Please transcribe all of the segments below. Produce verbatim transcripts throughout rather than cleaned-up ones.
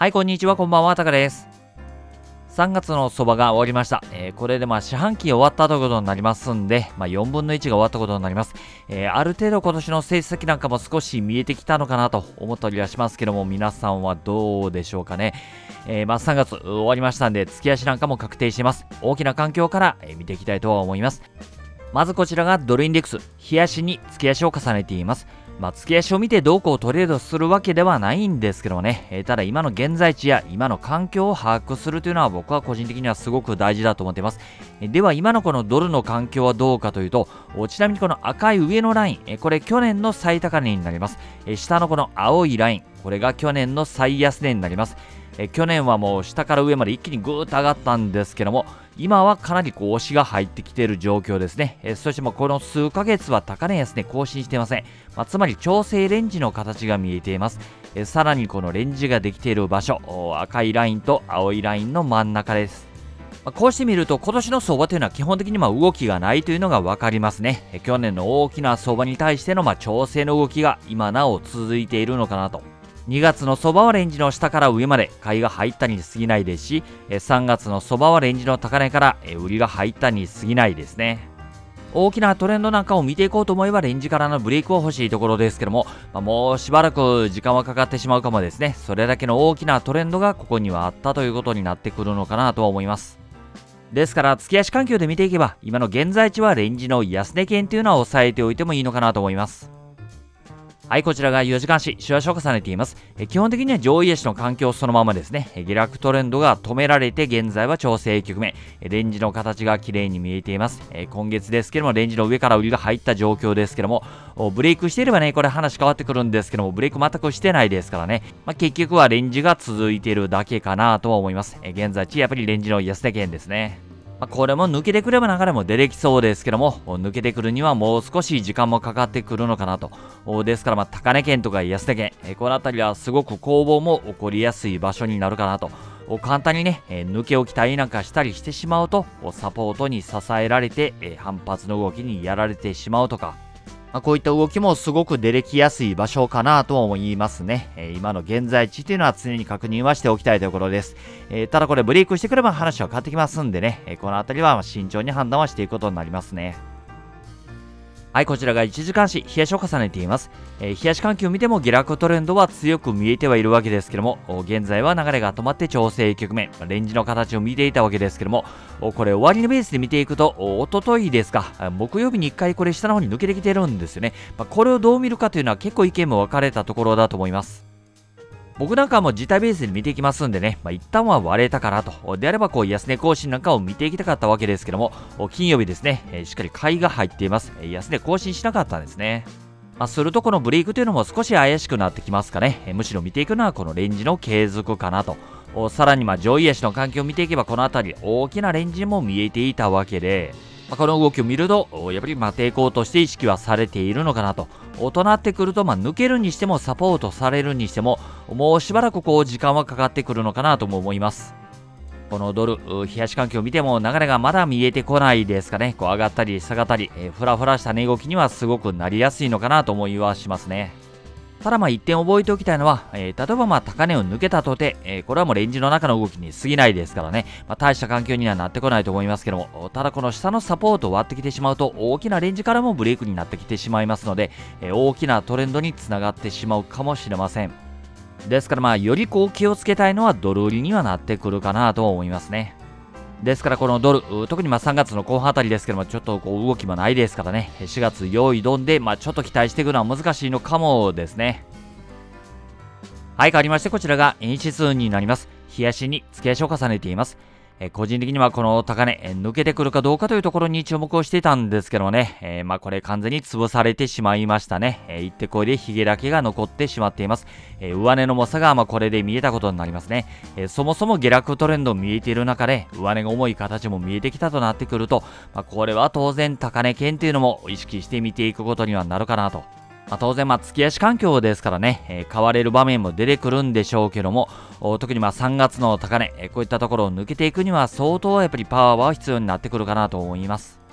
はい、こんにちは、こんばんは、タカです。さんがつの相場が終わりました。えー、これでまあ四半期終わったということになりますんで、まあ、よんぶんのいちが終わったことになります。えー、ある程度今年の成績なんかも少し見えてきたのかなと思ったりはしますけども、皆さんはどうでしょうかね。えー、まあさんがつ終わりましたんで、月足なんかも確定しています。大きな環境から、えー、見ていきたいとは思います。まずこちらがドルインデックス、日足に月足を重ねています。まあ、月足を見てどうこうトレードするわけではないんですけどもね、えー、ただ今の現在地や今の環境を把握するというのは僕は個人的にはすごく大事だと思っています。えー、では今のこのドルの環境はどうかというと、ちなみにこの赤い上のライン、えー、これ去年の最高値になります。えー、下のこの青いライン、これが去年の最安値になります。え去年はもう下から上まで一気にぐーっと上がったんですけども、今はかなりこう押しが入ってきている状況ですね。えそしてもこの数ヶ月は高値安値更新していません。まあ、つまり調整レンジの形が見えています。えさらにこのレンジができている場所、赤いラインと青いラインの真ん中です。まあ、こうして見ると今年の相場というのは基本的にまあ動きがないというのが分かりますね。え去年の大きな相場に対してのまあ調整の動きが今なお続いているのかなと。にがつの相場はレンジの下から上まで買いが入ったに過ぎないですし、さんがつの相場はレンジの高値から売りが入ったに過ぎないですね。大きなトレンドなんかを見ていこうと思えばレンジからのブレイクを欲しいところですけども、まあ、もうしばらく時間はかかってしまうかもですね。それだけの大きなトレンドがここにはあったということになってくるのかなとは思います。ですから月足環境で見ていけば今の現在地はレンジの安値圏というのは抑えておいてもいいのかなと思います。はい、こちらがよじかん足、週足を重ねています。え基本的には上位足の環境そのままですね。下落トレンドが止められて、現在は調整局面。レンジの形が綺麗に見えています。え今月ですけども、レンジの上から売りが入った状況ですけども、ブレイクしていればね、これ話変わってくるんですけども、ブレイク全くしてないですからね。まあ、結局はレンジが続いているだけかなとは思います。え現在地、やっぱりレンジの安値圏ですね。まあこれも抜けてくれば流れも出てきそうですけども、抜けてくるにはもう少し時間もかかってくるのかなと。ですからまあ高値圏とか安値圏、この辺りはすごく攻防も起こりやすい場所になるかなと。簡単にね、抜け置きたりなんかしたりしてしまうと、サポートに支えられて反発の動きにやられてしまうとか。まあ、こういった動きもすごく出てきやすい場所かなと思いますね。えー、今の現在地というのは常に確認はしておきたいところです。えー、ただこれブレイクしてくれば話は変わってきますんでね、えー、この辺りは慎重に判断はしていくことになりますね。はい、こちらがいちじかん足、日足を重ねています。えー、日足環境を見ても下落トレンドは強く見えてはいるわけですけども、現在は流れが止まって調整局面、レンジの形を見ていたわけですけども、これ終わりのベースで見ていくと、おとといですか、木曜日にいっかいこれ下の方に抜けてきてるんですよね。まあ、これをどう見るかというのは結構意見も分かれたところだと思います。僕なんかはもう自体ベースで見ていきますんでね、まあ、一旦は割れたからと。であればこう安値更新なんかを見ていきたかったわけですけども、金曜日ですね、えー、しっかり買いが入っています。えー、安値更新しなかったんですね。まあ、するとこのブレイクというのも少し怪しくなってきますかね。えー、むしろ見ていくのはこのレンジの継続かなと。さらにまあ上位足の環境を見ていけばこの辺り大きなレンジも見えていたわけで、まあ、この動きを見るとやっぱりまあ抵抗として意識はされているのかなと。となってくると、まあ、抜けるにしてもサポートされるにしてももうしばらくこう時間はかかってくるのかなとも思います。このドル、日足環境を見ても流れがまだ見えてこないですかね。こう上がったり下がったり、えー、ふらふらした値動きにはすごくなりやすいのかなと思いはしますね。ただまあ一点覚えておきたいのは、えー、例えばまあ高値を抜けたとて、えー、これはもうレンジの中の動きに過ぎないですからね、まあ、大した環境にはなってこないと思いますけども、ただこの下のサポートを割ってきてしまうと大きなレンジからもブレイクになってきてしまいますので、えー、大きなトレンドにつながってしまうかもしれません。ですからまあよりこう気をつけたいのはドル売りにはなってくるかなと思いますね。ですからこのドル、特にまあさんがつの後半あたりですけども、ちょっとこう動きもないですからね、しがつ用意どんで、まあ、ちょっと期待していくのは難しいのかもですね。はい、変わりましてこちらが円指数になります。日足に月足を重ねています。え個人的にはこの高値、え抜けてくるかどうかというところに注目をしていたんですけどもね、えー、まあこれ完全に潰されてしまいましたね。えー、一手こいでヒゲだけが残ってしまっています。えー、上値の重さがまあこれで見えたことになりますね。えー、そもそも下落トレンド見えている中で上値が重い形も見えてきたとなってくると、まあ、これは当然高値圏というのも意識して見ていくことにはなるかなと。まあ、当然、まあ、月足環境ですからね、えー、買われる場面も出てくるんでしょうけども、特にまあさんがつの高値、えー、こういったところを抜けていくには相当やっぱりパワーは必要になってくるかなと思います。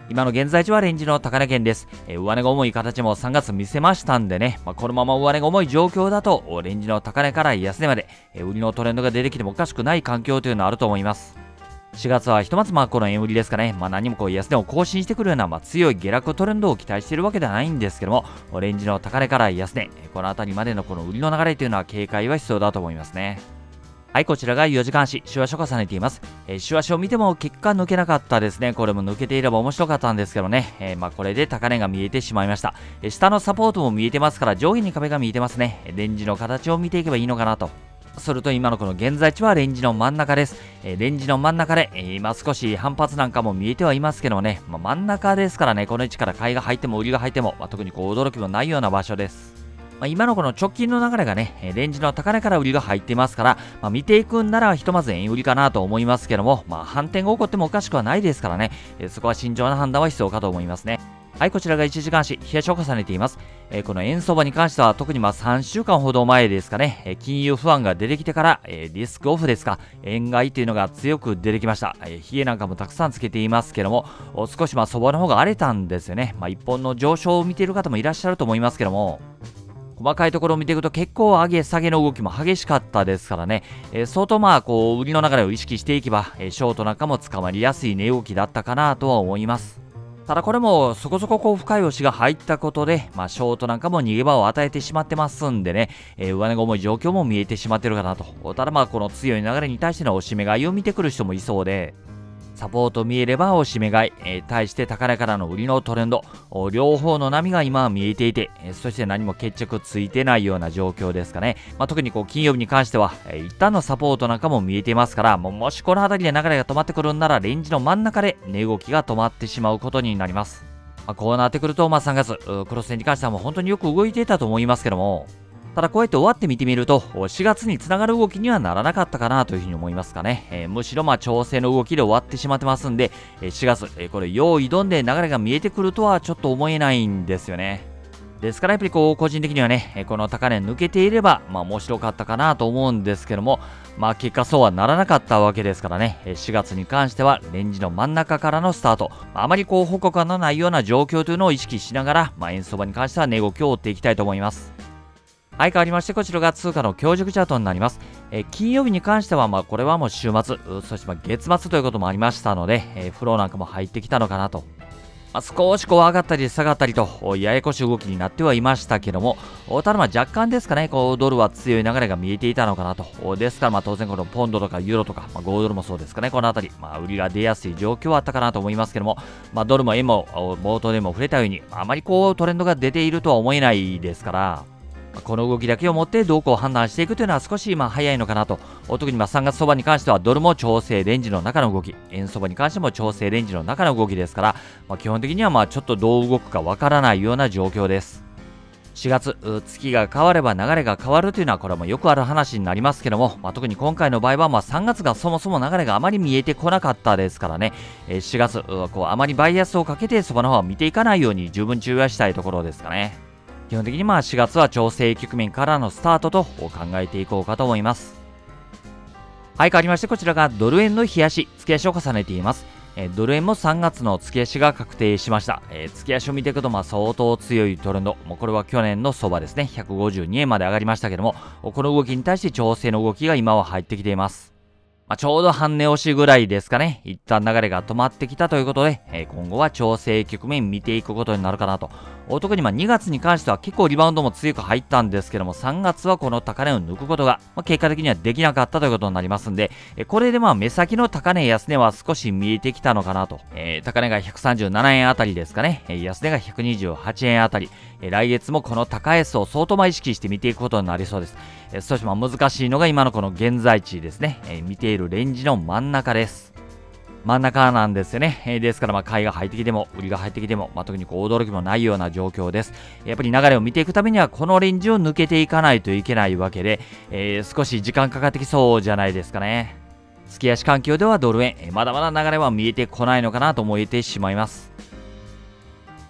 今の現在地はレンジの高値圏です。えー、上値が重い形もさんがつ見せましたんでね、まあ、このまま上値が重い状況だと、レンジの高値から安値まで、えー、売りのトレンドが出てきてもおかしくない環境というのはあると思います。しがつはひとまずまあこの円売りですかね、まあ、何もこう安値を更新してくるようなまあ強い下落トレンドを期待しているわけではないんですけども、レンジの高値から安値、この辺りまでのこの売りの流れというのは警戒は必要だと思いますね。はい、こちらがよじかん足、週足を重ねています。えー、週足を見ても結果抜けなかったですね。これも抜けていれば面白かったんですけどね。えー、まあこれで高値が見えてしまいました。えー、下のサポートも見えてますから上下に壁が見えてますね。レンジの形を見ていけばいいのかなと。それと今のこの現在地はレンジの真ん中です。えー、レンジの真ん中で、えー、今少し反発なんかも見えてはいますけどね。まあ、真ん中ですからね、この位置から買いが入っても売りが入っても、まあ、特にこう驚きもないような場所です。まあ、今のこの直近の流れがね、レンジの高値から売りが入っていますから、まあ、見ていくんならひとまず円売りかなと思いますけども、まあ、反転が起こってもおかしくはないですからね、えー、そこは慎重な判断は必要かと思いますね。はい、こちらがいちじかん足、冷やしを重ねています。えー、この円相場に関しては特にまあさんしゅうかんほど前ですかね、えー、金融不安が出てきてから、えー、リスクオフですか、円買いというのが強く出てきました。えー、冷えなんかもたくさんつけていますけども、少しまあ相場の方が荒れたんですよね。まあ、一本の上昇を見ている方もいらっしゃると思いますけども、細かいところを見ていくと結構上げ下げの動きも激しかったですからね、えー、相当まあこう売りの流れを意識していけば、えー、ショートなんかも捕まりやすい値動きだったかなとは思います。ただこれもそこそここう深い押しが入ったことで、まあ、ショートなんかも逃げ場を与えてしまってますんでね、えー、上値が重い状況も見えてしまってるかなと。ただまあこの強い流れに対しての押し目買いを見てくる人もいそうで、サポート見えれば押し目買い、えー、対して高値からの売りのトレンド、両方の波が今は見えていて、えー、そして何も決着ついてないような状況ですかね。まあ、特にこう金曜日に関しては、えー、一旦のサポートなんかも見えていますから、もうもしこの辺りで流れが止まってくるんなら、レンジの真ん中で値動きが止まってしまうことになります。まあ、こうなってくると、まあ、さんがつ、クロス線に関してはもう本当によく動いていたと思いますけども、ただこうやって終わって見てみると、しがつにつながる動きにはならなかったかなというふうに思いますかね。えー、むしろまあ調整の動きで終わってしまってますんで、しがつ、えー、これ用意どんで流れが見えてくるとはちょっと思えないんですよね。ですからやっぱりこう個人的にはね、この高値抜けていれば、まあ面白かったかなと思うんですけども、まあ結果そうはならなかったわけですからね、しがつに関してはレンジの真ん中からのスタート、あまりこう報告がのないような状況というのを意識しながら、まあ円相場に関しては値動きを追っていきたいと思います。はい、変わりまして、こちらが通貨の強弱チャートになります。えー、金曜日に関しては、まあ、これはもう週末、そしてまあ月末ということもありましたので、えー、フローなんかも入ってきたのかなと。まあ、少しこう上がったり下がったりと、ややこしい動きになってはいましたけども、ただまあ若干ですかね、こうドルは強い流れが見えていたのかなと。ですからまあ当然このポンドとかユーロとか、まあ、ごドルもそうですかね、このあたり、まあ、売りが出やすい状況はあったかなと思いますけども、まあ、ドルも円も冒頭でも触れたように、あまりこうトレンドが出ているとは思えないですから、この動きだけをもってどうこう判断していくというのは少しまあ早いのかなと。特にまあさんがつ相場に関してはドルも調整レンジの中の動き、円相場に関しても調整レンジの中の動きですから、まあ、基本的にはまあちょっとどう動くかわからないような状況です。しがつ、月が変われば流れが変わるというのはこれもよくある話になりますけども、まあ、特に今回の場合はまあさんがつがそもそも流れがあまり見えてこなかったですからね、しがつ、こうあまりバイアスをかけてそばの方を見ていかないように十分注意はしたいところですかね。基本的にまあしがつは調整局面からのスタートと考えていこうかと思います。はい、変わりましてこちらがドル円の冷やし、月足を重ねています。えドル円もさんがつの月足が確定しました。えー、月足を見ていくとまあ相当強いトレンド、もうこれは去年の相場ですね、ひゃくごじゅうにえんまで上がりましたけども、この動きに対して調整の動きが今は入ってきています。まあ、ちょうど半値押しぐらいですかね。一旦流れが止まってきたということで、えー、今後は調整局面見ていくことになるかなと。特にまあにがつに関しては結構リバウンドも強く入ったんですけども、さんがつはこの高値を抜くことが、まあ、結果的にはできなかったということになりますんで、えー、これでまあ目先の高値安値は少し見えてきたのかなと。えー、高値がひゃくさんじゅうななえんあたりですかね。えー、安値がひゃくにじゅうはちえんあたり。えー、来月もこの高安を相当まあ意識して見ていくことになりそうです。えー、そしてまあ難しいのが今のこの現在地ですね。えー、見ているレンジの真ん中です。真ん中なんですよね。えー、ですからまあ買いが入ってきても売りが入ってきても、まあ、特にこう驚きもないような状況です。やっぱり流れを見ていくためにはこのレンジを抜けていかないといけないわけで、えー、少し時間かかってきそうじゃないですかね。月足環境ではドル円、えー、まだまだ流れは見えてこないのかなと思えてしまいます。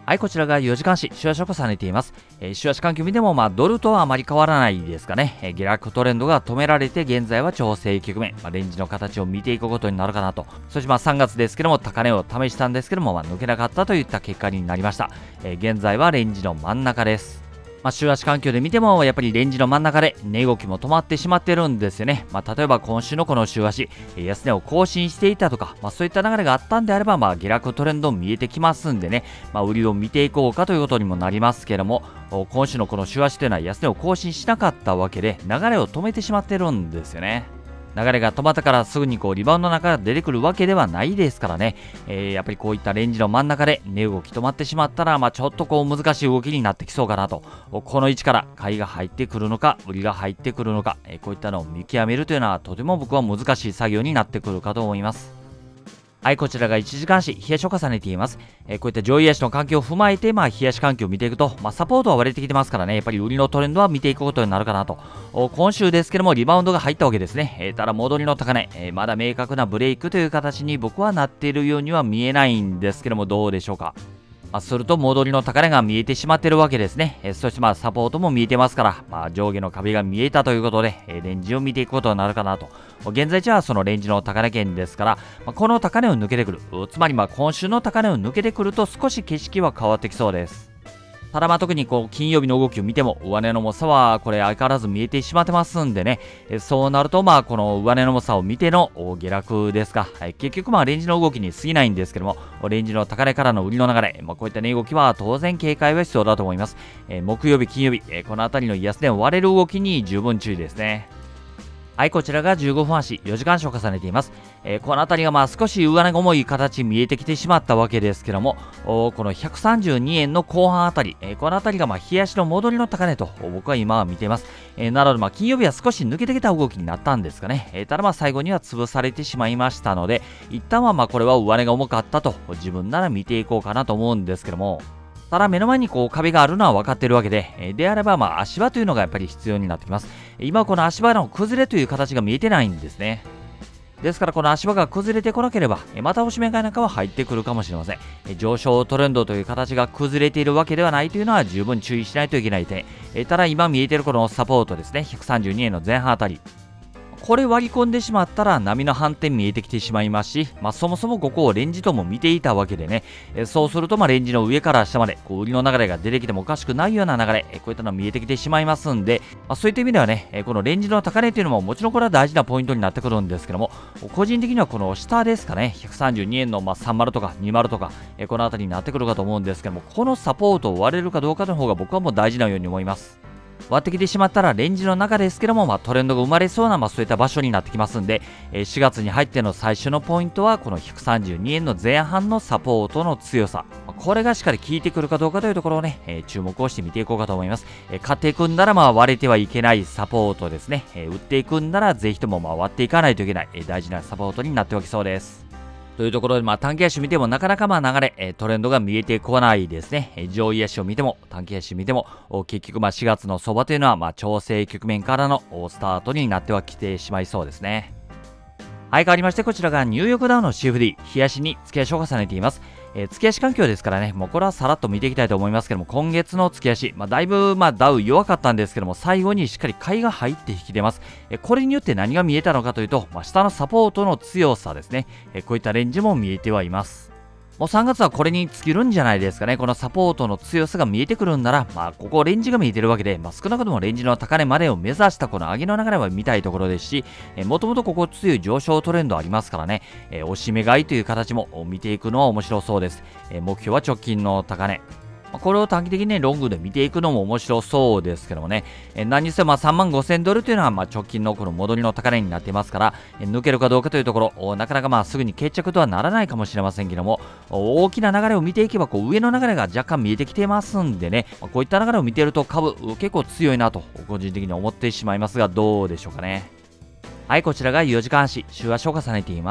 はい、こちらがよじかん足、週足を重ねています。えー、週足環境見ても、まあ、ドルとはあまり変わらないですかね。えー、下落トレンドが止められて、現在は調整局面、まあ、レンジの形を見ていくことになるかなと。そしてまあさんがつですけども、高値を試したんですけども、まあ、抜けなかったといった結果になりました。えー、現在はレンジの真ん中です。まあ、週足環境で見ても、やっぱりレンジの真ん中で値動きも止まってしまってるんですよね。まあ、例えば今週のこの週足、安値を更新していたとか、まあ、そういった流れがあったんであれば、まあ、下落トレンド見えてきますんでね、まあ、売りを見ていこうかということにもなりますけども、今週のこの週足というのは安値を更新しなかったわけで、流れを止めてしまってるんですよね。流れが止まったからすぐにこうリバウンドの中が出てくるわけではないですからね、えー、やっぱりこういったレンジの真ん中で値動き止まってしまったら、まあ、ちょっとこう難しい動きになってきそうかなと。この位置から買いが入ってくるのか売りが入ってくるのか、えー、こういったのを見極めるというのはとても僕は難しい作業になってくるかと思います。はい、こちらがいちじかん足、日足を重ねています。えー、こういった上位足の環境を踏まえて、まあ、日足環境を見ていくと、まあ、サポートは割れてきてますからね、やっぱり売りのトレンドは見ていくことになるかなと。今週ですけども、リバウンドが入ったわけですね。えー、ただ、戻りの高値、えー、まだ明確なブレイクという形に僕はなっているようには見えないんですけども、どうでしょうか。まあ、すると戻りの高値が見えてしまっているわけですね。えー、そしてまあサポートも見えてますから、まあ、上下の壁が見えたということで、えー、レンジを見ていくことになるかなと。現在じゃあそのレンジの高値圏ですから、まあ、この高値を抜けてくる。つまりまあ今週の高値を抜けてくると少し景色は変わってきそうです。ただまあ特にこう金曜日の動きを見ても上値の重さはこれ相変わらず見えてしまってますんでね、そうなるとまあこの上値の重さを見ての下落ですが、はい、結局まあレンジの動きに過ぎないんですけども、レンジの高値からの売りの流れ、まあ、こういった値動きは当然警戒は必要だと思います。えー、木曜日、金曜日、えー、このあたりの安値を割れる動きに十分注意ですね。はい、こちらがじゅうごふん足、よじかん足を重ねています。えー、この辺りがまあ少し上値が重い形見えてきてしまったわけですけども、このひゃくさんじゅうにえんの後半あたり、えー、この辺りがまあ日足の戻りの高値と僕は今は見ています。えー、なのでまあ金曜日は少し抜けてきた動きになったんですかね。えー、ただまあ最後には潰されてしまいましたので、一旦はまあこれは上値が重かったと自分なら見ていこうかなと思うんですけども、ただ目の前にこう壁があるのは分かっているわけで、であればまあ足場というのがやっぱり必要になってきます。今この足場の崩れという形が見えてないんですね。ですからこの足場が崩れてこなければ、また押し目買いなんかは入ってくるかもしれません。上昇トレンドという形が崩れているわけではないというのは十分注意しないといけない点。ただ今見えているこのサポートですね、ひゃくさんじゅうにえんの前半あたり。これ割り込んでしまったら波の反転見えてきてしまいますし、まあ、そもそもここをレンジとも見ていたわけでね、えそうするとまあレンジの上から下までこう売りの流れが出てきてもおかしくないような流れ、えこういったのが見えてきてしまいますんで、まあ、そういった意味ではね、えこのレンジの高値というのももちろんこれは大事なポイントになってくるんですけども、個人的にはこの下ですかね、ひゃくさんじゅうにえんのまあさんじゅうとかにじゅうとか、えこの辺りになってくるかと思うんですけども、このサポートを割れるかどうかの方が僕はもう大事なように思います。割ってきてしまったらレンジの中ですけども、まあ、トレンドが生まれそうな、まあ、そういった場所になってきますんで、えー、しがつに入っての最初のポイントはこのひゃくさんじゅうにえんの前半のサポートの強さ、これがしっかり効いてくるかどうかというところをね、えー、注目をして見ていこうかと思います。えー、買っていくんならまあ割れてはいけないサポートですね、えー、売っていくんならぜひともまあ割っていかないといけない、えー、大事なサポートになっておきそうです。というところで、まあ、短期足見てもなかなかまあ流れ、えー、トレンドが見えてこないですね。えー、上位足を見ても、短期足見ても、結局まあしがつの相場というのはまあ調整局面からのスタートになってはきてしまいそうですね。はい、変わりまして、こちらがニューヨークダウの シーエフディー、日足に月足を重ねています。えー、月足環境ですからね、もうこれはさらっと見ていきたいと思いますけども、今月の月足、まあ、だいぶまあダウ弱かったんですけども、最後にしっかり買いが入って引き出ます。えー、これによって何が見えたのかというと、まあ、下のサポートの強さですね。えー、こういったレンジも見えてはいます。もうさんがつはこれに尽きるんじゃないですかね。このサポートの強さが見えてくるんなら、まあ、ここレンジが見えてるわけで、まあ、少なくともレンジの高値までを目指したこの上げの流れは見たいところですし、えー、もともとここ強い上昇トレンドありますからね、えー、押し目買いという形も見ていくのは面白そうです。えー、目標は直近の高値。これを短期的に、ね、ロングで見ていくのも面白そうですけどもね、え何にせよまあさんまんごせんドルというのはまあ直近のこの戻りの高値になっていますから、え抜けるかどうかというところ、なかなかまあすぐに決着とはならないかもしれませんけども、大きな流れを見ていけばこう上の流れが若干見えてきてますんでね、こういった流れを見ていると株結構強いなと個人的に思ってしまいますが、どうでしょうかね。はい、こちらがよじかん足、週足を重ねています。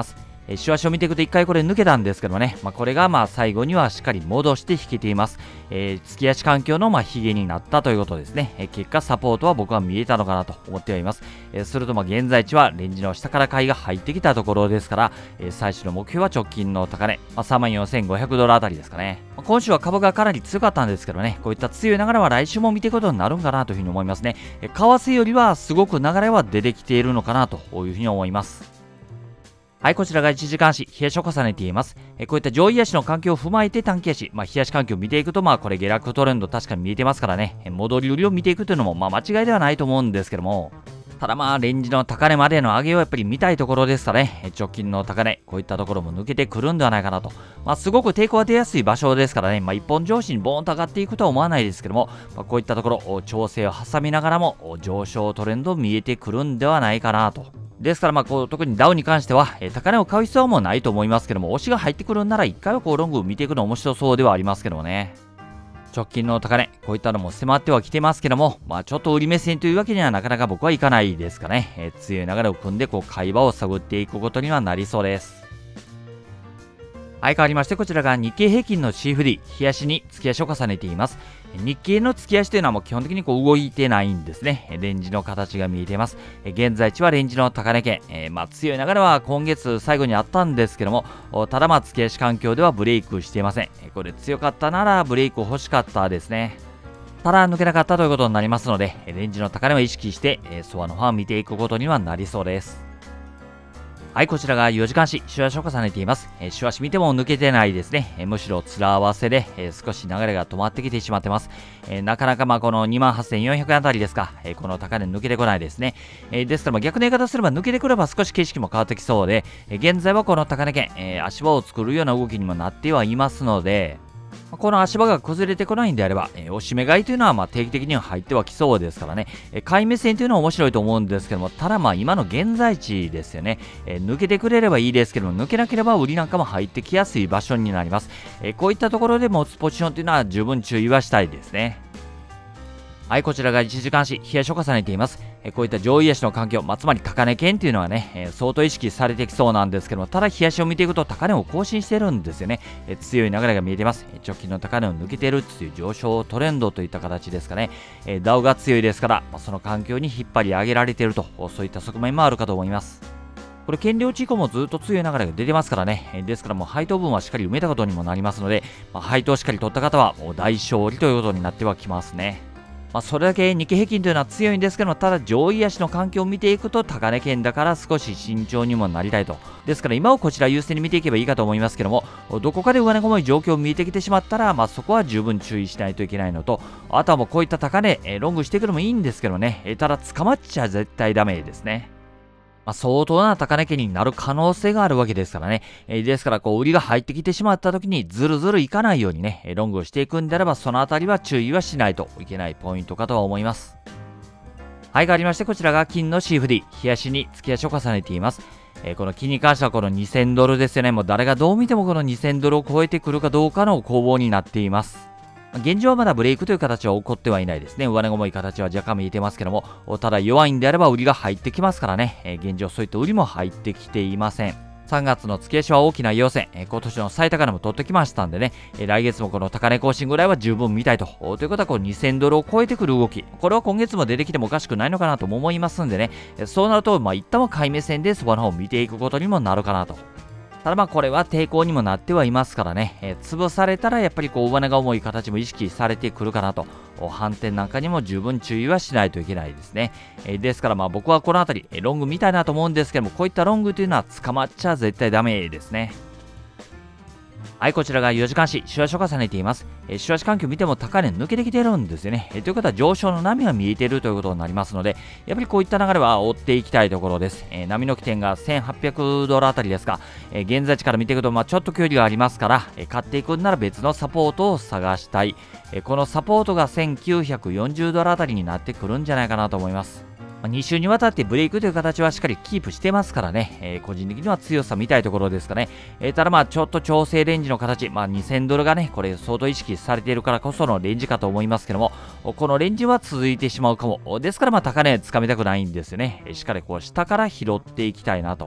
えー、週足を見ていくといっかいこれ抜けたんですけどもね、まあ、これがまあ最後にはしっかり戻して引けています。えー、月足環境のまあヒゲになったということですね。えー、結果サポートは僕は見えたのかなと思ってはいます。えー、するとまあ現在地はレンジの下から買いが入ってきたところですから、えー、最終の目標は直近の高値、まあ、さんまんよんせんごひゃくドルあたりですかね。まあ、今週は株がかなり強かったんですけどね、こういった強い流れは来週も見ていくことになるんかなというふうに思いますね。えー、為替よりはすごく流れは出てきているのかなというふうに思います。はい、こちらがいちじかん足、冷やしを重ねています。えこういった上位足の環境を踏まえて短期足、まあ、冷やし環境を見ていくと、まあ、これ下落トレンド確かに見えてますからね、戻り売りを見ていくというのも、まあ、間違いではないと思うんですけども、ただまあ、レンジの高値までの上げをやっぱり見たいところですからね、直近の高値、こういったところも抜けてくるんではないかなと。まあ、すごく抵抗が出やすい場所ですからね、まあ、一本上司にボーンと上がっていくとは思わないですけども、まあ、こういったところ、調整を挟みながらも、上昇トレンド見えてくるんではないかなと。ですから、まあ、こう、特にダウに関しては、えー、高値を買う必要はもうないと思いますけども、押しが入ってくるんなら、一回はこう、ロングを見ていくの面白そうではありますけどもね。直近の高値、こういったのも迫ってはきてますけども、まあ、ちょっと売り目線というわけにはなかなか僕はいかないですかね。えー、強い流れを組んで、こう、買い場を探っていくことにはなりそうです。はい、変わりまして、こちらが日経平均の シーエフディー、日足に月足を重ねています。日経の月足というのはもう基本的にこう動いてないんですね。レンジの形が見えています。現在地はレンジの高値圏、えー、まあ強い流れは今月最後にあったんですけども、ただまあ月足環境ではブレイクしていません。これ強かったならブレイク欲しかったですね。ただ抜けなかったということになりますので、レンジの高値を意識して、ソワの方を見ていくことにはなりそうです。はい、こちらがよじかん足、週足を重ねています。えー、週足見ても抜けてないですね。えー、むしろ面合わせで、えー、少し流れが止まってきてしまってます。えー、なかなかまあこの にまんはっせんよんひゃく あたりですか、えー、この高値抜けてこないですね。えー、ですから逆の言い方すれば抜けてくれば少し景色も変わってきそうで、えー、現在はこの高値圏、えー、足場を作るような動きにもなってはいますので、この足場が崩れてこないんであれば、えー、おしめ買いというのはまあ定期的には入ってはきそうですからね、えー、買い目線というのは面白いと思うんですけども、ただまあ今の現在地ですよね、えー、抜けてくれればいいですけども、抜けなければ売りなんかも入ってきやすい場所になります。えー、こういったところで持つポジションというのは十分注意はしたいですね。はい、こちらがいちじかん足、冷やしを重ねています。えこういった上位足の環境、まあ、つまり高値圏っていうのはね、えー、相当意識されてきそうなんですけども、ただ冷やしを見ていくと高値を更新してるんですよね。えー、強い流れが見えています。えー、直近の高値を抜けているっていう上昇トレンドといった形ですかね。えー、ダウ が強いですから、まあ、その環境に引っ張り上げられていると、そういった側面もあるかと思います。これ、減量値以降もずっと強い流れが出てますからね。えー、ですからもう配当分はしっかり埋めたことにもなりますので、まあ、配当をしっかり取った方はもう大勝利ということになってはきますね。まあそれだけ日経平均というのは強いんですけども、ただ上位足の環境を見ていくと高値圏だから少し慎重にもなりたいと。ですから今をこちら優先に見ていけばいいかと思いますけども、どこかで上値が重い状況を見えてきてしまったら、まあそこは十分注意しないといけないのと、あとはもうこういった高値、えー、ロングしていくのもいいんですけどね、えー、ただ捕まっちゃ絶対ダメですね。まあ、相当な高値圏になる可能性があるわけですからね。えー、ですから、こう、売りが入ってきてしまった時に、ずるずるいかないようにね、ロングをしていくんであれば、そのあたりは注意はしないといけないポイントかとは思います。はい、変わりまして、こちらが金の シーエフディー、日足に月足を重ねています。えー、この金に関してはこのにせんドルですよね。もう誰がどう見てもこのにせんドルを超えてくるかどうかの攻防になっています。現状はまだブレイクという形は起こってはいないですね。上値が重い形は若干見えてますけども、ただ弱いんであれば売りが入ってきますからね、えー、現状そういった売りも入ってきていません。さんがつの月足は大きな要線、えー、今年の最高値も取ってきましたんでね、えー、来月もこの高値更新ぐらいは十分見たいと。ということはこうにせんドルを超えてくる動き、これは今月も出てきてもおかしくないのかなとも思いますんでね、そうなると、まあ一旦は買い目線でそこの方を見ていくことにもなるかなと。ただまあこれは抵抗にもなってはいますからね、えー、潰されたらやっぱりこう上値が重い形も意識されてくるかなと、反転なんかにも十分注意はしないといけないですね。えー、ですからまあ僕はこの辺り、えー、ロング見たいなと思うんですけども、こういったロングというのは捕まっちゃ絶対ダメですね。はい、こちらがよじかん足、週足を重ねています。えー、週足環境見ても高値抜けてきてるんですよね。えー、ということは上昇の波が見えているということになりますので、やっぱりこういった流れは追っていきたいところです。えー、波の起点がせんはっぴゃくドルあたりですが、えー、現在地から見ていくと、まあ、ちょっと距離がありますから、えー、買っていくんなら別のサポートを探したい。えー、このサポートがせんきゅうひゃくよんじゅうドルあたりになってくるんじゃないかなと思います。に週にわたってブレイクという形はしっかりキープしてますからね、えー、個人的には強さ見たいところですかね。えー、ただまあちょっと調整レンジの形、まあにせんドルがね、これ相当意識されているからこそのレンジかと思いますけども、このレンジは続いてしまうかも。ですからまあ高値つかみたくないんですよね。しっかりこう下から拾っていきたいなと。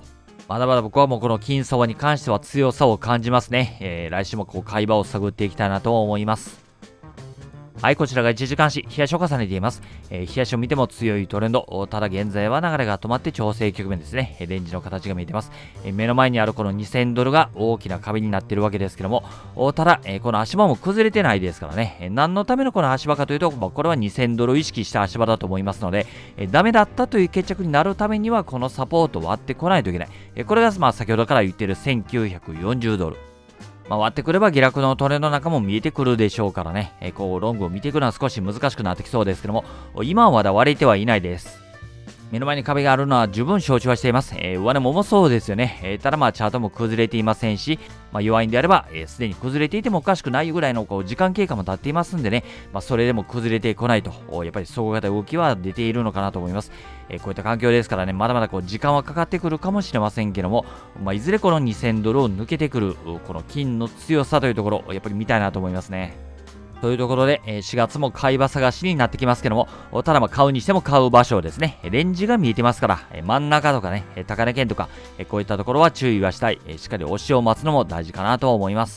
まだまだ僕はもうこの金相場に関しては強さを感じますね。えー、来週もこう買い場を探っていきたいなと思います。はい、こちらがいちじかん足、冷やしを重ねています。えー、冷やしを見ても強いトレンド。ただ現在は流れが止まって調整局面ですね。レンジの形が見えています。えー、目の前にあるこのにせんドルが大きな壁になっているわけですけども、ただ、えー、この足場も崩れてないですからね。えー、何のためのこの足場かというと、まあ、これはにせんドルを意識した足場だと思いますので、えー、ダメだったという決着になるためには、このサポートを割ってこないといけない。えー、これがまあ先ほどから言っているせんきゅうひゃくよんじゅうドル。まあ、割ってくれば下落のトレンドの中も見えてくるでしょうからね、えー、こうロングを見ていくのは少し難しくなってきそうですけども、今はまだ割れてはいないです。目の前に壁があるのは十分承知はしています。えー、上値も重そうですよね。えー、ただまあチャートも崩れていませんし、まあ、弱いんであれば、す、えー、で、に崩れていてもおかしくないぐらいのこう時間経過も経っていますんでね、まあ、それでも崩れてこないと、やっぱり底堅い動きは出ているのかなと思います。えー、こういった環境ですからね、まだまだこう時間はかかってくるかもしれませんけども、まあ、いずれこのにせんドルを抜けてくる、この金の強さというところ、やっぱり見たいなと思いますね。というところで、しがつも買い場探しになってきますけども、ただまあ買うにしても買う場所ですね、レンジが見えてますから、真ん中とかね、高値圏とか、こういったところは注意はしたい。しっかり押しを待つのも大事かなと思います。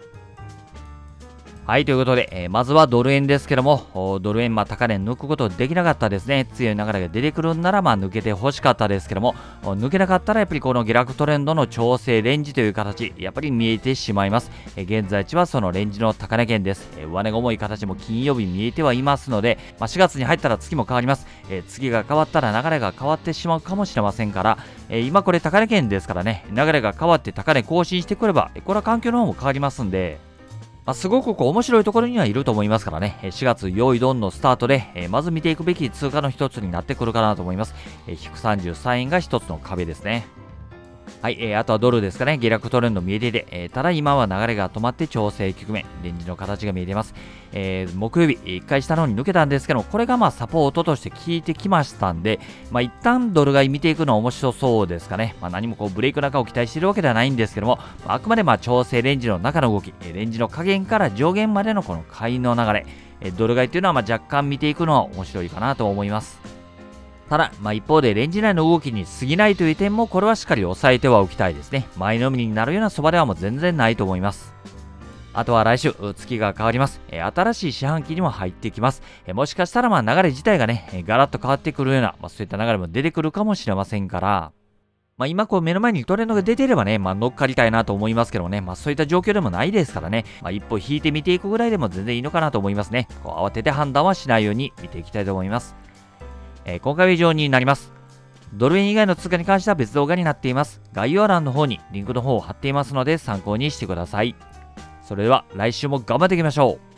はい、ということで、えー、まずはドル円ですけども、ドル円、まあ、高値抜くことできなかったですね。強い流れが出てくるんなら、まあ、抜けて欲しかったですけども、抜けなかったら、やっぱりこの下落トレンドの調整レンジという形、やっぱり見えてしまいます。えー、現在地はそのレンジの高値圏です。えー、上値が重い形も金曜日見えてはいますので、まあ、しがつに入ったら月も変わります。えー、月が変わったら流れが変わってしまうかもしれませんから、えー、今これ高値圏ですからね、流れが変わって高値更新してくれば、これは環境の方も変わりますんで、まあ、すごくこう面白いところにはいると思いますからね、しがつ用意ドンのスタートで、えー、まず見ていくべき通貨の一つになってくるかなと思います。えー、ひゃくさんじゅうさんえんが一つの壁ですね。はい、えー、あとはドルですかね。下落トレンド見えていて、えー、ただ今は流れが止まって調整局面、レンジの形が見えています。えー、木曜日、いっかい下の方に抜けたんですけど、これがまあサポートとして効いてきましたんで、まあ一旦ドル買い見ていくのは面白そうですかね。まあ何もこうブレイク中を期待しているわけではないんですけども、あくまでまあ調整レンジの中の動き、レンジの下限から上限までのこの買いの流れ、ドル買いというのはまあ若干見ていくのは面白いかなと思います。ただ、まあ、一方でレンジ内の動きに過ぎないという点もこれはしっかり押さえてはおきたいですね。前のみになるようなそばではもう全然ないと思います。あとは来週、月が変わります。え新しい四半期にも入ってきます。えもしかしたらまあ流れ自体がね、えガラッと変わってくるような、まあ、そういった流れも出てくるかもしれませんから、まあ、今こう目の前にトレンドが出ていればね、まあ、乗っかりたいなと思いますけどね、まあ、そういった状況でもないですからね、まあ、一歩引いてみていくぐらいでも全然いいのかなと思いますね。こう慌てて判断はしないように見ていきたいと思います。えー、今回は以上になります。ドル円以外の通貨に関しては別動画になっています。概要欄の方にリンクの方を貼っていますので参考にしてください。それでは来週も頑張っていきましょう。